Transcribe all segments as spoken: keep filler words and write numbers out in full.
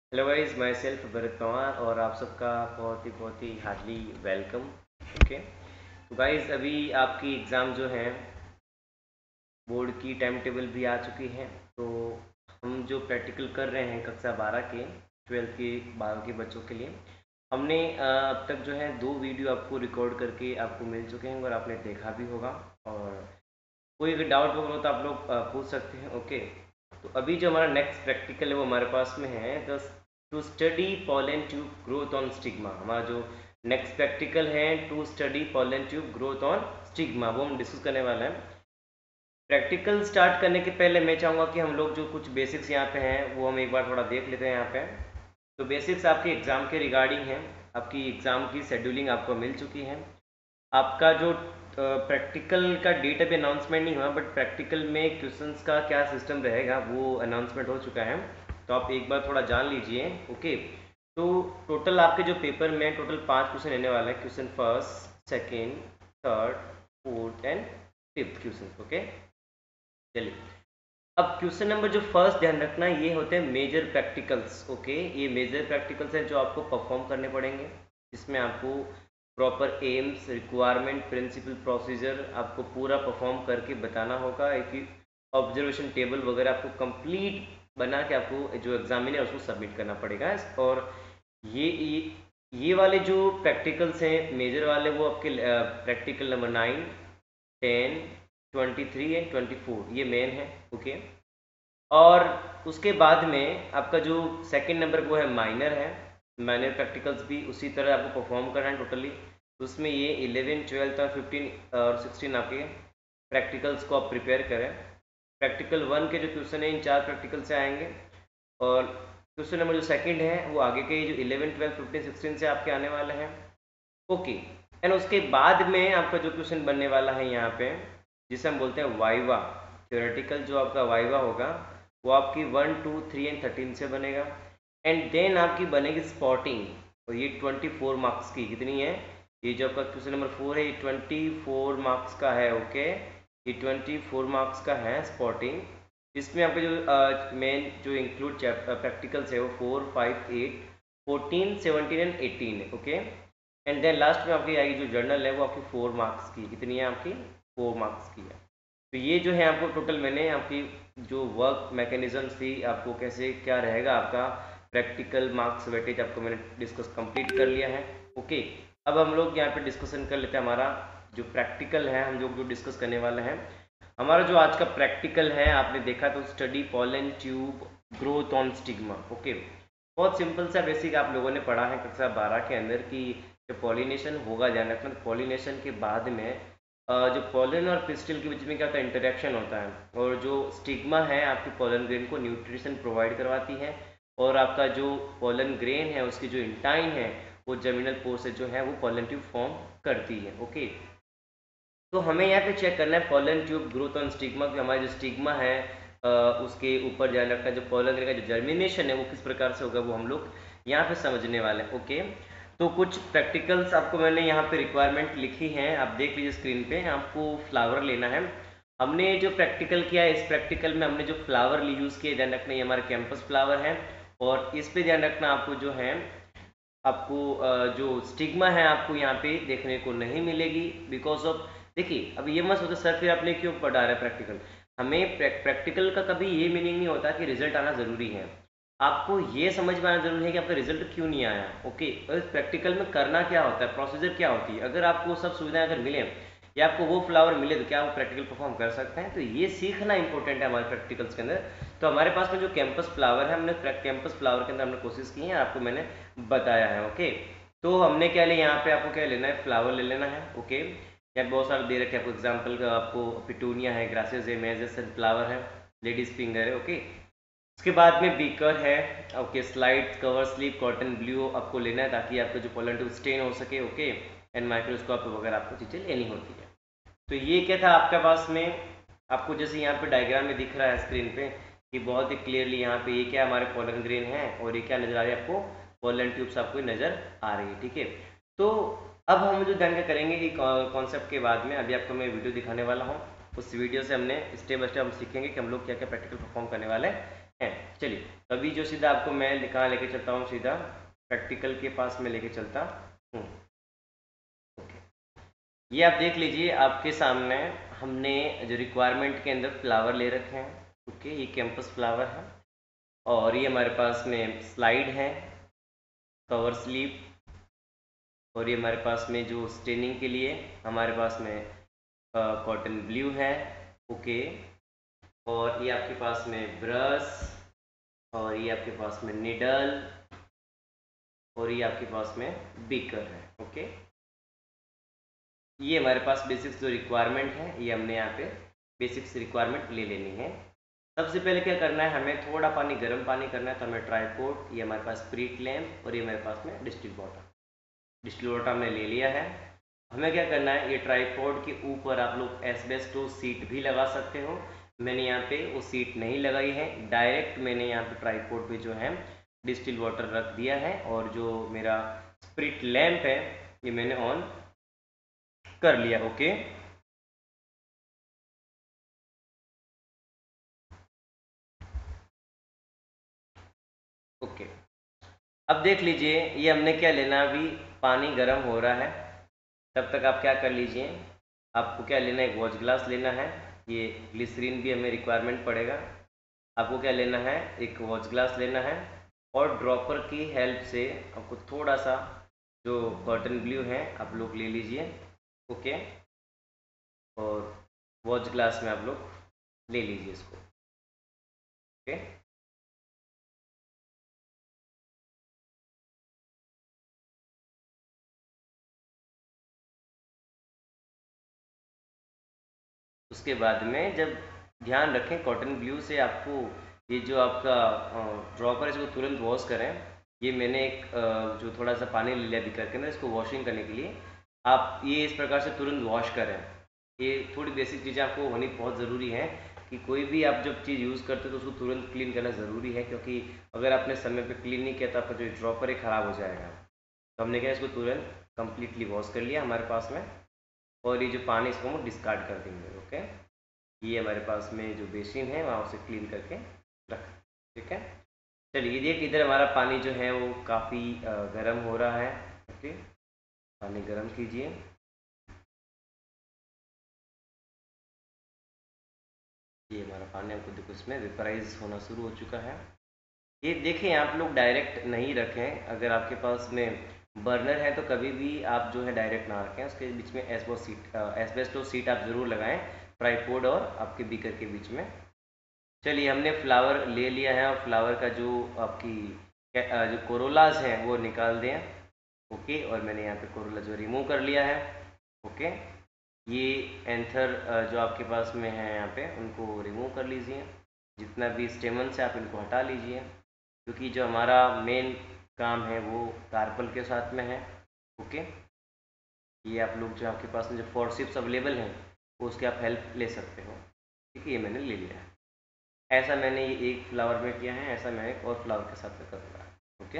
Hello guys, myself Bharat Pawar और आप सबका बहुत ही बहुत ही हार्डली वेलकम। ओके, तो गाइस अभी आपकी एग्ज़ाम जो है बोर्ड की टाइम टेबल भी आ चुकी है। तो हम जो प्रैक्टिकल कर रहे हैं कक्षा बारह के ट्वेल्थ के बारह के बच्चों के लिए, हमने अ, अब तक जो है दो वीडियो आपको रिकॉर्ड करके आपको मिल चुके हैं और आपने देखा भी होगा। और कोई अगर डाउट वगैरह हो तो आप लोग अ, पूछ सकते हैं। ओके, तो अभी जो हमारा नेक्स्ट प्रैक्टिकल है वो हमारे पास में है the to study pollen tube growth on stigma. हमारा जो नेक्स्ट प्रैक्टिकल है to study pollen tube growth on stigma, वो हम डिस्कस करने वाले हैं। प्रैक्टिकल स्टार्ट करने के पहले मैं चाहूँगा कि हम लोग जो कुछ बेसिक्स यहाँ पे हैं वो हम एक बार थोड़ा देख लेते हैं यहाँ पे। तो बेसिक्स आपके एग्ज़ाम के रिगार्डिंग है। आपकी एग्ज़ाम की शेड्यूलिंग आपको मिल चुकी है। आपका जो प्रैक्टिकल का डेट अभी अनाउंसमेंट नहीं हुआ, बट प्रैक्टिकल में क्वेश्चंस का क्या सिस्टम रहेगा वो अनाउंसमेंट हो चुका है। तो आप एक बार थोड़ा जान लीजिए। ओके, तो टोटल आपके जो पेपर में टोटल पांच क्वेश्चन रहने वाले हैं। Question first, second, third, fourth and fifth question. Okay, चलिए अब क्वेश्चन नंबर जो फर्स्ट ध्यान रखना, ये होते हैं मेजर प्रैक्टिकल्स। ओके, ये मेजर प्रैक्टिकल्स हैं जो आपको परफॉर्म करने पड़ेंगे। इसमें आपको proper aims, requirement, principle, procedure आपको पूरा परफॉर्म करके बताना होगा। एक ऑब्जर्वेशन टेबल वगैरह आपको कंप्लीट बना के आपको जो एग्जामिनर उसको सबमिट करना पड़ेगा। और ये ये ये वाले जो प्रैक्टिकल्स हैं मेजर वाले, वो आपके practical number nine, ten, twenty three and twenty four ये मेन है। ओके, और उसके बाद में आपका जो सेकंड नंबर वो है माइनर है। माइनर प्रैक्टिकल्स भी उसी तरह आपको परफॉर्म करना है टोटली। उसमें ये इलेवन, ट्वेल्थ और फिफ्टीन और सिक्सटीन आपके प्रैक्टिकल्स को आप प्रिपेयर करें। प्रैक्टिकल वन के जो क्वेश्चन है इन चार प्रैक्टिकल से आएंगे। और क्वेश्चन नंबर जो सेकंड है वो आगे के जो इलेवन, ट्वेल्व, फिफ्टीन, सिक्सटीन से आपके आने वाले हैं। ओके, एंड उसके बाद में आपका जो क्वेश्चन बनने वाला है यहाँ पे, जिसे हम बोलते हैं वाइवा, थ्योरेटिकल जो आपका वाइवा होगा वो आपकी one, two, three and thirteen से बनेगा। एंड देन आपकी बनेगी स्पॉटिंग, और ये ट्वेंटी फोर मार्क्स की कितनी है, ये जो आपका क्वेश्चन नंबर फोर है ये ट्वेंटी फोर मार्क्स का है। ओके, ये ट्वेंटी फोर मार्क्स का है स्पॉटिंग। इसमें आपके जो मेन uh, जो इंक्लूड प्रैक्टिकल्स है वो four, five, eight, fourteen, seventeen and eighteen है। ओके, एंड देन लास्ट में आपकी आएगी जो जर्नल है वो आपकी फोर मार्क्स की, कितनी है आपकी, फोर मार्क्स की है। तो ये जो है आपको टोटल मैंने आपकी जो वर्क मैकेनिज्म थी, आपको कैसे क्या रहेगा आपका प्रैक्टिकल मार्क्स वेटेज, आपको मैंने डिस्कस कंप्लीट कर लिया है। ओके, अब हम लोग यहाँ पे डिस्कशन कर लेते हैं हमारा जो प्रैक्टिकल है, हम लोग जो डिस्कस करने वाले हैं। हमारा जो आज का प्रैक्टिकल है आपने देखा तो study pollen tube growth on stigma. Okay, बहुत सिंपल सा बेसिक आप लोगों ने पढ़ा है कक्षा बारह के अंदर कि जो पॉलिनेशन होगा, ध्यान रखना, पॉलिनेशन के बाद में जो पॉलन और पिस्टिल के बीच में क्या होता है, इंटरेक्शन होता है। और जो स्टिग्मा है आपकी पोलन ग्रेन को न्यूट्रिशन प्रोवाइड करवाती है। और आपका जो पोलन ग्रेन है उसकी जो इंटाइन है वो जर्मिनल पोर से जो है वो पोलन ट्यूब फॉर्म करती है। ओके, तो हमें यहाँ पे चेक करना है pollen tube growth on stigma कि हमारा जो स्टिग्मा है आ, उसके ऊपर ध्यान रखना, जो पोलन ग्रेन का जो जर्मिनेशन है वो किस प्रकार से होगा वो हम लोग यहाँ पे समझने वाले हैं। ओके, तो कुछ प्रैक्टिकल्स आपको मैंने यहाँ पे रिक्वायरमेंट लिखी है, आप देख लीजिए स्क्रीन पे। आपको फ्लावर लेना है। हमने जो प्रैक्टिकल किया है इस प्रैक्टिकल में हमने जो फ्लावर यूज़ किए, ध्यान रखना ये हमारे कैंपस फ्लावर है। और इस पे ध्यान रखना आपको जो है आपको जो स्टिग्मा है आपको यहाँ पे देखने को नहीं मिलेगी बिकॉज ऑफ, देखिए अब ये मत सोचो सर फिर आपने क्यों पढ़ा रहा है प्रैक्टिकल। हमें प्रैक्टिकल का कभी ये मीनिंग नहीं होता कि रिजल्ट आना ज़रूरी है। आपको ये समझ में आना जरूरी है कि आपका रिजल्ट क्यों नहीं आया। ओके, और प्रैक्टिकल में करना क्या होता है, प्रोसीजर क्या होती है, अगर आपको सब सुविधाएं अगर मिले या आपको वो फ्लावर मिले तो क्या वो प्रैक्टिकल परफॉर्म कर सकते हैं। तो ये सीखना इंपॉर्टेंट है हमारे प्रैक्टिकल्स के अंदर। तो हमारे पास में जो कैंपस फ्लावर है, हमने कैंपस फ्लावर के अंदर हमने कोशिश की है, आपको मैंने बताया है। ओके, तो हमने क्या लिया यहाँ पे, आपको क्या लेना है, फ्लावर ले लेना है। ओके, यार बहुत सारे दे रखे आपको एग्जाम्पल का, आपको पिटूनिया है, ग्रासेस है, मेजेस फ्लावर है, लेडीज फिंगर है। ओके, उसके बाद में बीकर है। Okay, slide, cover slip, cotton blue आपको लेना है ताकि आपका जो पोलन ट्यूब स्टेन हो सके। ओके, एंड माइक्रोस्कोप वगैरह आपको चीज़ें लेनी होती है। तो ये क्या था आपके पास में, आपको जैसे यहाँ पे डायग्राम में दिख रहा है स्क्रीन पे कि बहुत ही क्लियरली यहाँ पे ये क्या हमारे पोलन ग्रेन है और ये क्या नजर आ रही है आपको, पोलन ट्यूब्स आपको नजर आ रही है। ठीक है, तो अब हम जो ध्यान करेंगे कि कॉन्सेप्ट के बाद में अभी आपको मैं वीडियो दिखाने वाला हूँ। उस वीडियो से हमने स्टेप बाय स्टेप हम सीखेंगे कि हम लोग क्या क्या प्रैक्टिकल परफॉर्म करने वाले हैं है। चलिए, अभी जो सीधा आपको मैं कहाँ लेके चलता हूँ, सीधा प्रैक्टिकल के पास में लेके चलता हूँ। ओके, ये आप देख लीजिए आपके सामने हमने जो रिक्वायरमेंट के अंदर फ्लावर ले रखे हैं। ओके, ये कैंपस फ्लावर है और ये हमारे पास में स्लाइड है, कवर स्लीव, और ये हमारे पास में जो स्टेनिंग के लिए हमारे पास में कॉटन ब्लू है। ओके, और ये आपके पास में ब्रश, और ये आपके पास में निडल, और ये आपके पास में बीकर है। ओके, ये हमारे पास बेसिक्स जो रिक्वायरमेंट है, ये हमने यहाँ पे बेसिक्स रिक्वायरमेंट ले लेनी है। सबसे पहले क्या करना है, हमें थोड़ा पानी, गर्म पानी करना है। तो हमें ट्राइपॉड, ये हमारे पास स्प्रिट लैम्प, और ये हमारे पास में डिस्टिल वाटर, डिस्टिल वाटर हमने ले लिया है। हमें क्या करना है, ये ट्राइपॉड के ऊपर आप लोग एस्बेस्टोस सीट भी लगा सकते हो। मैंने यहाँ पे वो सीट नहीं लगाई है, डायरेक्ट मैंने यहाँ पे ट्राइपॉड पे जो है डिस्टिल वाटर रख दिया है, और जो मेरा स्प्रिट लैम्प है ये मैंने ऑन कर लिया। ओके, ओके, अब देख लीजिए ये हमने क्या लेना, अभी पानी गर्म हो रहा है, तब तक आप क्या कर लीजिए, आपको क्या लेना है, एक वॉच ग्लास लेना है। ये ग्लिसरीन भी हमें रिक्वायरमेंट पड़ेगा। आपको क्या लेना है, एक वॉच ग्लास लेना है, और ड्रॉपर की हेल्प से आपको थोड़ा सा जो कॉटन ब्लू है आप लोग ले लीजिए। ओके, और वॉच ग्लास में आप लोग ले लीजिए इसको। ओके, उसके बाद में जब ध्यान रखें कॉटन ब्लू से आपको ये जो आपका ड्रॉपर है इसको तुरंत वॉश करें। ये मैंने एक जो थोड़ा सा पानी ले लिया बिकर के ना, इसको वॉशिंग करने के लिए आप ये इस प्रकार से तुरंत वॉश करें। ये थोड़ी बेसिक चीज़ें आपको होनी बहुत ज़रूरी है कि कोई भी आप जब चीज़ यूज़ करते हो तो उसको तुरंत क्लीन करना ज़रूरी है, क्योंकि अगर आपने समय पे क्लीन नहीं किया तो आपका जो ड्रॉपर है ख़राब हो जाएगा। तो हमने क्या इसको तुरंत कम्प्लीटली वॉश कर लिया हमारे पास में, और ये जो पानी इसको हम डिस्कार्ड कर देंगे। ओके, ये हमारे पास में जो बेसिन है वहाँ उसे क्लीन करके रख, ठीक है। चलिए, ये देखिए इधर हमारा पानी जो है वो काफ़ी गर्म हो रहा है। ओके, पानी गर्म कीजिए। ये हमारा पानी आपको देखो इसमें वेपराइज होना शुरू हो चुका है। ये देखें आप लोग डायरेक्ट नहीं रखें, अगर आपके पास में बर्नर है तो कभी भी आप जो है डायरेक्ट ना रखें, उसके बीच में एस्बो सीट एस्बेस्टो सीट आप ज़रूर लगाएं, ट्राइपॉड और आपके बीकर के बीच में। चलिए, हमने फ्लावर ले लिया है, और फ्लावर का जो आपकी जो कोरोलाज हैं वो निकाल दें। ओके, और मैंने यहाँ पे कोरोला जो रिमूव कर लिया है। ओके, ये एंथर जो आपके पास में है यहाँ पे उनको रिमूव कर लीजिए, जितना भी स्टेमन से आप इनको हटा लीजिए, क्योंकि जो हमारा मेन काम है वो कार्पल के साथ में है। ओके, ये आप लोग जो आपके पास में जो फोर्सिप्स अवेलेबल हैं वो उसके आप हेल्प ले सकते हो। ठीक है, ये मैंने ले लिया है। ऐसा मैंने ये एक फ्लावर में किया है, ऐसा मैं एक और फ्लावर के साथ में करूँगा। ओके,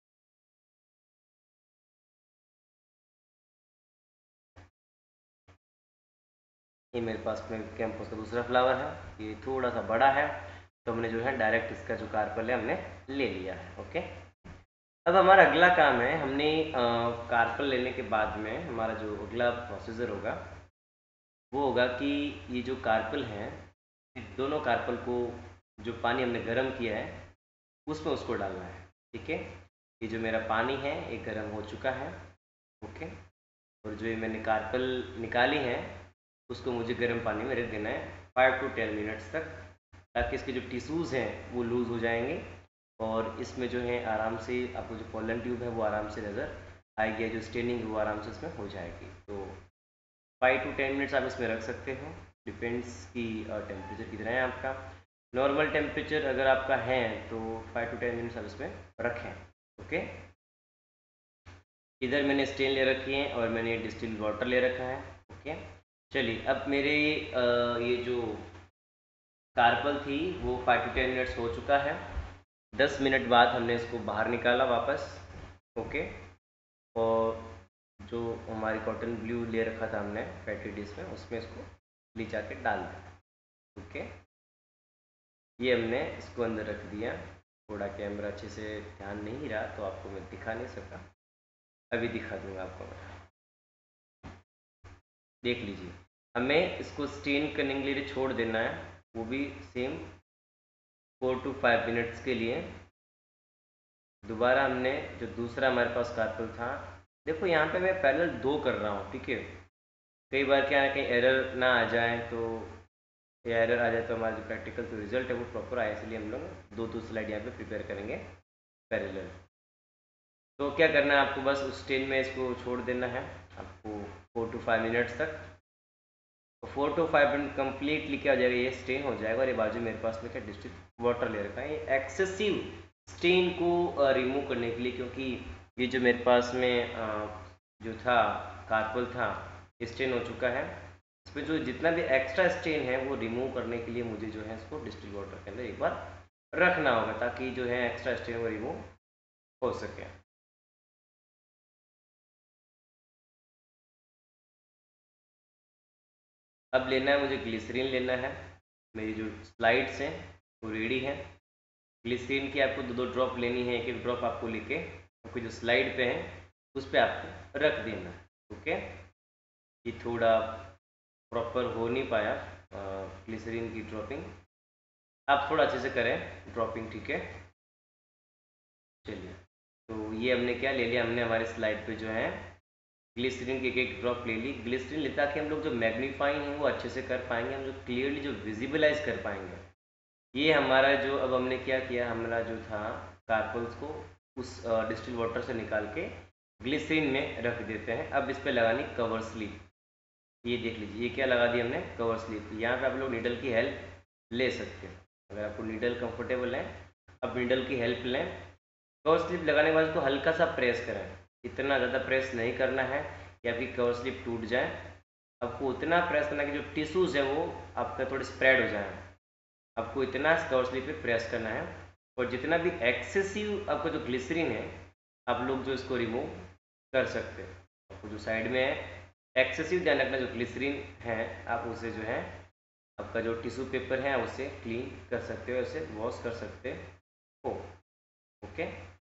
ये मेरे पास में कैंपस का दूसरा फ्लावर है, ये थोड़ा सा बड़ा है, तो हमने जो है डायरेक्ट इसका जो कार्पल है हमने ले लिया है। ओके, अब हमारा अगला काम है, हमने कार्पल लेने के बाद में हमारा जो अगला प्रोसीजर होगा वो होगा कि ये जो कार्पल हैं, दोनों कार्पल को जो पानी हमने गर्म किया है उसमें उसको डालना है। ठीक है, ये जो मेरा पानी है ये गर्म हो चुका है। ओके, और जो ये मैंने कार्पल निकाली है उसको मुझे गर्म पानी में रख देना है फाइव टू टेन मिनट्स तक, ताकि इसके जो टिश्यूज़ हैं वो लूज़ हो जाएंगे, और इसमें जो है आराम से आपको जो पोलन ट्यूब है वो आराम से नज़र आएगी, जो स्टेनिंग है वो आराम से इसमें हो जाएगी। तो फाइव टू टेन मिनट्स आप इसमें रख सकते हो, डिपेंड्स कि टेम्परेचर कितना है आपका। नॉर्मल टेम्परेचर अगर आपका है तो फाइव टू टेन मिनट्स आप इसमें रखें। ओके, इधर मैंने स्टेन ले रखी है और मैंने डिस्टिल वाटर ले रखा है। ओके, चलिए, अब मेरे आ, ये जो कार्पल थी वो फाइव टू टेन मिनट्स हो चुका है। दस मिनट बाद हमने इसको बाहर निकाला वापस। ओके, और जो हमारी कॉटन ब्लू ले रखा था हमने पैटी डिश में, उसमें इसको ले जाके डाल दें। ओके, ये हमने इसको अंदर रख दिया। थोड़ा कैमरा अच्छे से ध्यान नहीं रहा तो आपको मैं दिखा नहीं सका, अभी दिखा दूंगा आपको मैं। देख लीजिए, हमें इसको स्टेन करने के लिए छोड़ देना है, वो भी same four to five minutes के लिए। दोबारा हमने जो दूसरा हमारे पास कार्पल था, देखो यहाँ पे मैं पैरेलल दो कर रहा हूँ, ठीक है। कई बार क्या है, कहीं एरर ना आ जाए तो, या एरर आ जाए तो हमारा जो प्रैक्टिकल जो रिजल्ट है वो प्रॉपर आए, इसलिए हम लोग दो दो स्लाइड यहाँ पे प्रिपेयर करेंगे पैरेलल। तो क्या करना है आपको, बस उस स्टेन में इसको छोड़ देना है आपको फोर टू फाइव मिनट्स तक। तो four to five minute completely क्या हो जाएगा, ये स्टेन हो जाएगा। और ये बाजू मेरे पास में क्या डिस्टिल वाटर ले रखा है, ये एक्सेसिव स्टेन को रिमूव करने के लिए, क्योंकि ये जो मेरे पास में जो था कार्पल था स्टेन हो चुका है। इसमें जो जितना भी एक्स्ट्रा स्टेन है वो रिमूव करने के लिए मुझे जो है इसको डिस्टिल वाटर के अंदर एक बार रखना होगा, ताकि जो है एक्स्ट्रा स्टेन वो रिमूव हो सके। अब लेना है मुझे ग्लिसरीन लेना है। मेरी जो स्लाइड्स हैं वो रेडी हैं। ग्लिसरीन की आपको दो दो ड्रॉप लेनी है, एक एक ड्रॉप आपको लेके आपकी जो स्लाइड पे है उस पर आपको रख देना है। ओके, ये थोड़ा प्रॉपर हो नहीं पाया ग्लिसरीन की ड्रॉपिंग, आप थोड़ा अच्छे से करें ड्रॉपिंग, ठीक है। चलिए, तो ये हमने क्या ले लिया, हमने हमारे स्लाइड पे जो है ग्लिसरीन की एक एक ड्रॉप ले ली। ग्लिसरीन ले, ताकि हम लोग जो मैग्नीफाइंग है वो अच्छे से कर पाएंगे, हम जो क्लियरली जो विजिबलाइज कर पाएंगे। ये हमारा जो अब हमने क्या किया, हमारा जो था कार्पल्स को उस डिस्टिल वाटर से निकाल के ग्लिसरीन में रख देते हैं। अब इस पर लगानी कवर स्लिप। ये देख लीजिए, ये क्या लगा दी हमने, कवर स्लिप। यहाँ पे आप लोग नीडल की हेल्प ले सकते हैं, अगर आपको नीडल कंफर्टेबल है अब नीडल की हेल्प लें। कवर स्लिप लगाने के बाद उसको हल्का सा प्रेस करें, इतना ज़्यादा प्रेस नहीं करना है कि आपकी कवर स्लिप टूट जाए। आपको उतना प्रेस करना है कि जो टिश्यूज़ है वो आपका थोड़े स्प्रेड हो जाए। आपको इतना कवर स्लिप पे प्रेस करना है, और जितना भी एक्सेसिव आपका जो ग्लिसरीन है आप लोग जो इसको रिमूव कर सकते हैं। आपको जो साइड में है एक्सेसिव ध्यान रखना, जो ग्लिसरीन है आप उसे जो है आपका जो टिश्यू पेपर है उसे क्लीन कर सकते हो, उसे वॉश कर सकते हो। ओके,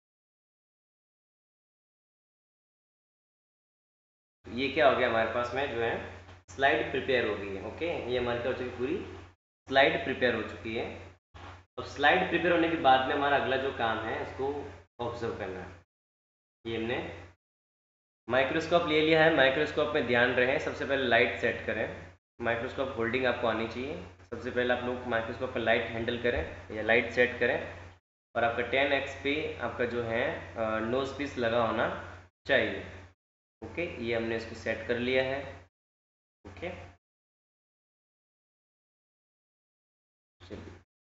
ये क्या हो गया, हमारे पास में जो है स्लाइड प्रिपेयर हो गई है। ओके, ये हमारी क्या हो चुकी, पूरी स्लाइड प्रिपेयर हो चुकी है। अब स्लाइड प्रिपेयर होने के बाद में हमारा अगला जो काम है इसको ऑब्जर्व करना है। ये हमने माइक्रोस्कोप ले लिया है। माइक्रोस्कोप में ध्यान रहे, सबसे पहले लाइट सेट करें। माइक्रोस्कोप होल्डिंग आपको आनी चाहिए। सबसे पहले आप लोग माइक्रोस्कोप पर लाइट हैंडल करें या लाइट सेट करें, और आपका टेन एक्स पे आपका जो है नोज पीस लगा होना चाहिए। ओके, ये हमने इसको सेट कर लिया है। ओके, चलिए,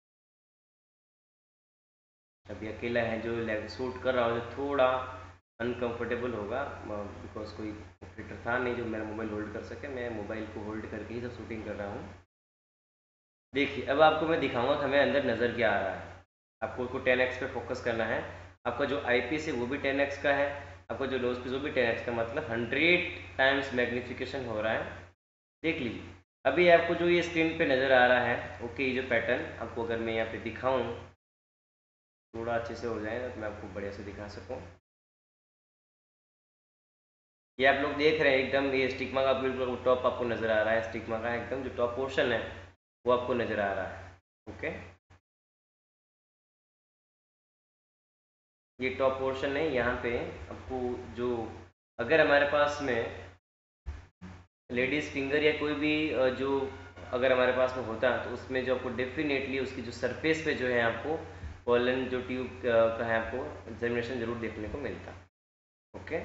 अभी अकेला है जो लेग शूट कर रहा हो, जो थोड़ा अनकंफर्टेबल होगा, बिकॉज कोई ऑपरेटर था नहीं जो मेरा मोबाइल होल्ड कर सके। मैं मोबाइल को होल्ड करके ही सब शूटिंग कर रहा हूँ। देखिए, अब आपको मैं दिखाऊंगा कि हमें अंदर नज़र क्या आ रहा है। आपको उसको टेन एक्स पे फोकस करना है। आपका जो आई पीस है वो भी टेन एक्स का है, आपका जो नोज पीस वो भी टेन एक्स का, मतलब हंड्रेड टाइम्स मैग्नीफिकेशन हो रहा है। देख लीजिए, अभी आपको जो ये स्क्रीन पे नज़र आ रहा है, ओके, ये जो पैटर्न आपको अगर मैं यहाँ पे दिखाऊं, थोड़ा अच्छे से हो जाए तो मैं आपको बढ़िया से दिखा सकूं। ये आप लोग देख रहे हैं एकदम, ये स्टिग्मा का बिल्कुल टॉप आपको नज़र आ रहा है। स्टिग्मा का एकदम जो टॉप पोर्शन है वो आपको नज़र आ रहा है। ओके, ये टॉप पोर्शन है। यहाँ पे आपको जो, अगर हमारे पास में लेडीज़ फिंगर या कोई भी जो अगर हमारे पास में होता है तो उसमें जो आपको डेफिनेटली उसकी जो सरफेस पे जो है आपको पोलन जो ट्यूब का है आपको एग्जामिनेशन जरूर देखने को मिलता। ओके,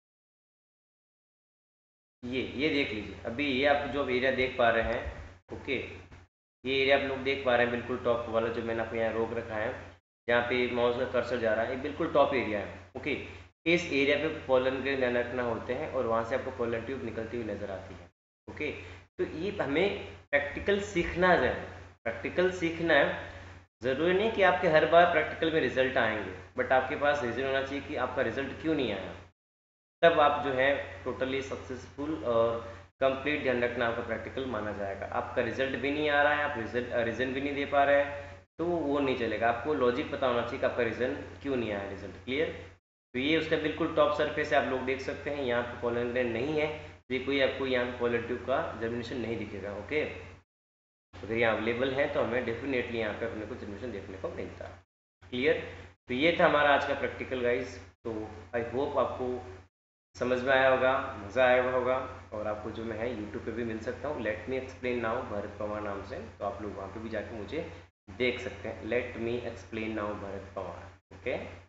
ये ये देख लीजिए, अभी ये आप जो एरिया देख पा रहे हैं, ओके, ये एरिया आप लोग देख पा रहे हैं बिल्कुल टॉप वाला जो मैंने आपको यहाँ रोक रखा है, जहाँ पे माउस का कर्सर जा रहा है, ये बिल्कुल टॉप एरिया है। ओके, इस एरिया पे पोलन के रखना होते हैं और वहाँ से आपको पोलन ट्यूब निकलती हुई नज़र आती है। ओके, तो ये हमें प्रैक्टिकल सीखना है। प्रैक्टिकल सीखना है, ज़रूरी नहीं कि आपके हर बार प्रैक्टिकल में रिजल्ट आएंगे, बट आपके पास रीज़न होना चाहिए कि आपका रिजल्ट क्यों नहीं आया, तब आप जो है टोटली सक्सेसफुल और कंप्लीट ध्यान रखना आपका प्रैक्टिकल माना जाएगा। आपका रिजल्ट भी नहीं आ रहा है, आप रिजल्ट रीज़न भी नहीं दे पा रहे हैं, तो वो नहीं चलेगा। आपको लॉजिक पता होना चाहिए कि आपका रिजल्ट क्यों नहीं आया, रिजल्ट क्लियर। तो ये उसका बिल्कुल टॉप सरफेस है, आप लोग देख सकते हैं। यहाँ पे पोलन ग्रैंड नहीं है, ये कोई आपको यहाँ पे पोलन ट्यूब का जर्मिनेशन नहीं दिखेगा। ओके, अगर ये अवेलेबल है तो हमें डेफिनेटली यहाँ पे अपने को जर्मिनेशन देखने को मिलता है। क्लियर। तो ये था हमारा आज का प्रैक्टिकल गाइस। तो आई होप आपको समझ में आया होगा, मज़ा आया होगा। और आपको जो मैं है यूट्यूब पे भी मिल सकता हूँ, let me explain now Bharat Pawar नाम से, तो आप लोग वहाँ पे भी जाके मुझे देख सकते हैं। Let me explain now Bharat Pawar. Okay.